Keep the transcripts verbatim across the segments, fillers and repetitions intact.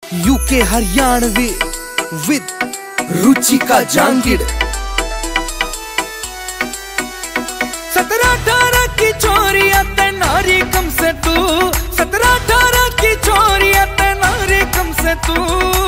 UK Haryanvi with Ruchika Jangid. सत्रह अठारह की चोरिया ते नारी कम से तू, सत्रह अठारह की चोरिया ते नारी कम से तू।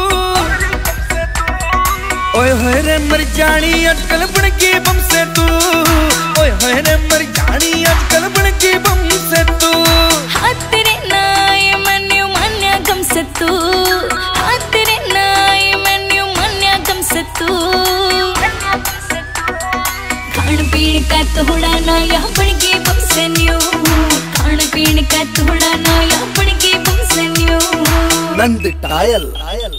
ओए होए रे मर जानी अटकल बन की बम से तू, ओए होए रे मर जानी अटकल बन की बम से तू। हाथ तेरे नाय मन्यू मान्या गम से तू, हाथ तेरे नाय मन्यू मान्या गम से तू। खान पीन का थोड़ा ना यह बन की बम से न्यू, खान पीन का थोड़ा ना यह बन की बम से न्यू। नंद टायल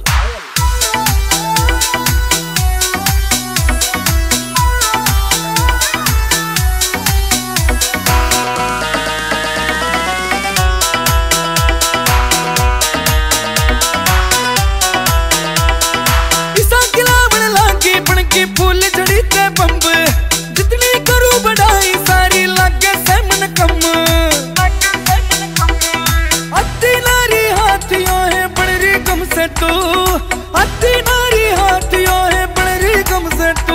की फूल झड़ी ते बम्ब, जितनी करूं बढ़ाई सारी लागे से मन कम। अति नारी हाथियों है बड़ी गम से तू, अति नारी हाथियों है बड़ी गम से तू।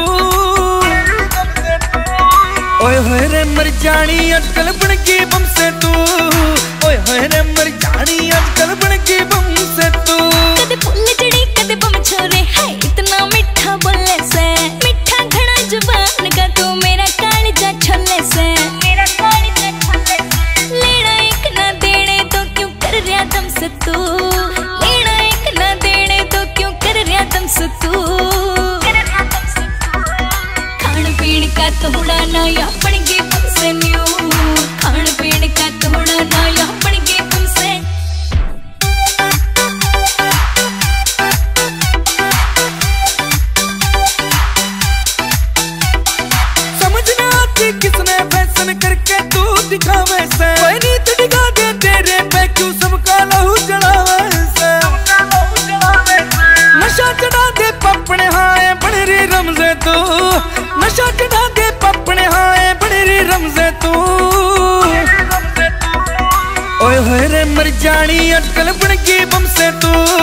ओए होए रे मर जानी अटकल बन की बम से तू, ओए होए रे मर जानी अटकल बन की बम से तू। कदे फूल झड़ी कदे बम छोरे है इतना मीठा बोले से, मीठा घड़ा जुबान का तू मेरा कालजा छोले से, मेरा कालजा छोले से। लेना एक ना देने तो क्यों कर रहा दम से तू, लेना एक ना देने तो क्यों कर रहा दम से तू। खान पीन का थोड़ा ना या पड़ गई बम से न्यू, खान पीन का थोड़ा ना या पड़ गई बम से। किसने फैशन करके तू दिखावे से, कोई नीत दिखा दे तेरे पे क्यों सबका लहू चढ़ावे से। नशा चढ़ा दे पपने हाय बड़ी री रमजे तू, नशा चढ़ा दे पपने हाय बड़ी री रमजे तू। ओए होए रे मर जानी अटकल बन की बम से तू,